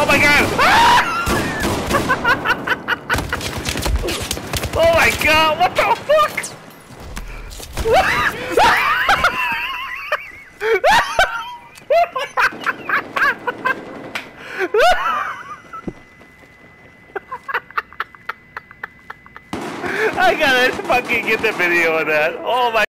Oh my god! Ah! Oh my god, what the fuck? I gotta fucking get the video of that. Oh my